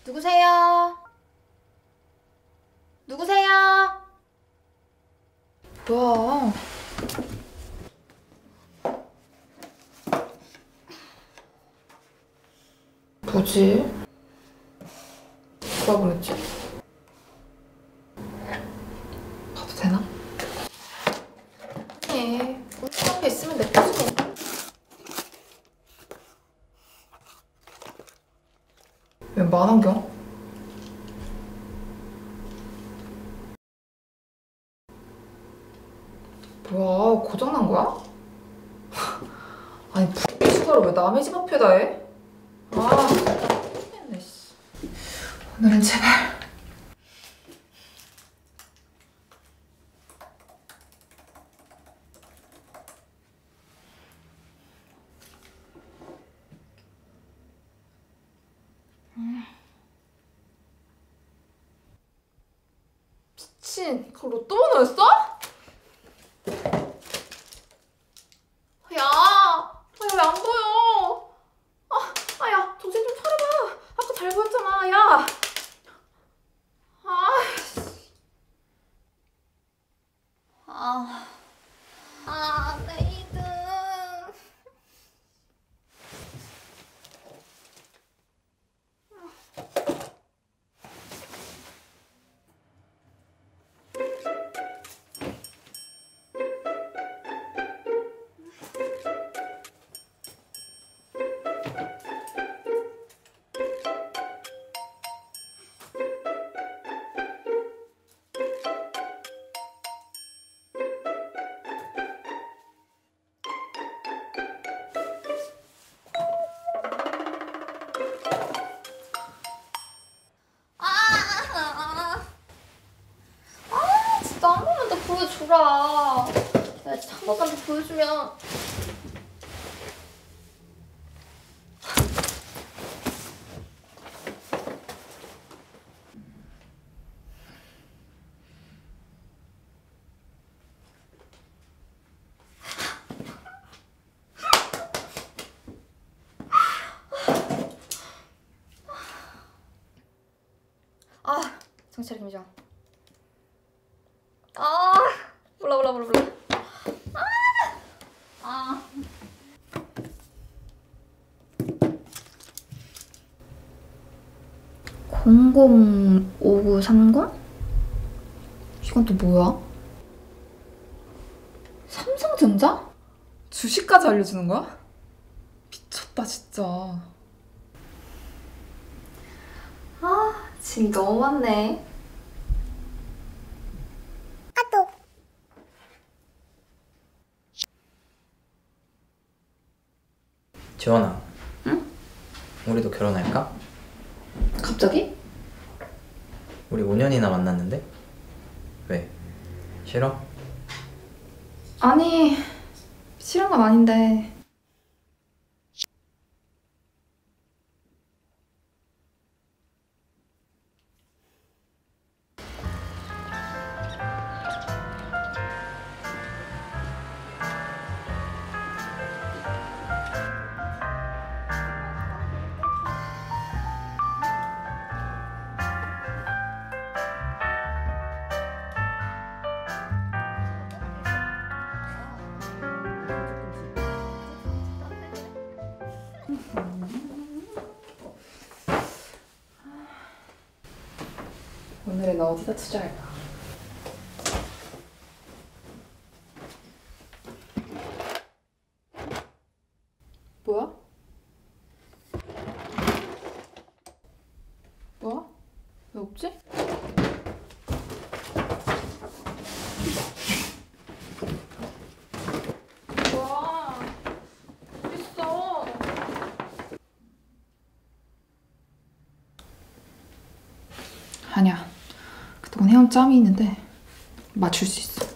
누구세요? 누구세요? 뭐야? 뭐지? 누가 그랬지? 봐도 되나? 아니, 궁금한 게 있으면 냅두지 뭐. 왜 만원경? 뭐야, 고장난 거야? 아니, 부추가를 왜 남의 집 앞에다 해? 아, 미치겠네, 씨. 오늘은 제발. 미친, 그거 로또 번호였어? 야, 왜 안 보여? 야, 정신 좀 차려봐. 아까 잘 보였잖아, 야. 내 2등. 진짜 한 번만 더 보여주라. 내가 진짜 한 번만 더 보여주면. 정신 차려, 김희정. 몰라. 005930? 이건 또 뭐야? 삼성전자? 주식까지 알려주는 거야? 미쳤다 진짜. 짐 너무 많네. 지원아, 응? 우리도 결혼할까? 갑자기? 우리 5년이나 만났는데? 왜? 싫어? 아니, 싫은 건 아닌데. 오늘은 어디다 투자할까? 뭐야? 뭐야? 왜 없지? 뭐야? 있어. 아니야. 그동안 해온 짬이 있는데 맞출 수 있어.